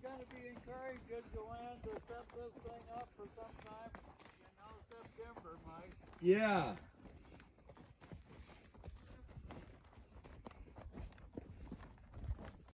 gonna be encouraging Joanne to set this thing up for some time, September, Mike. Yeah.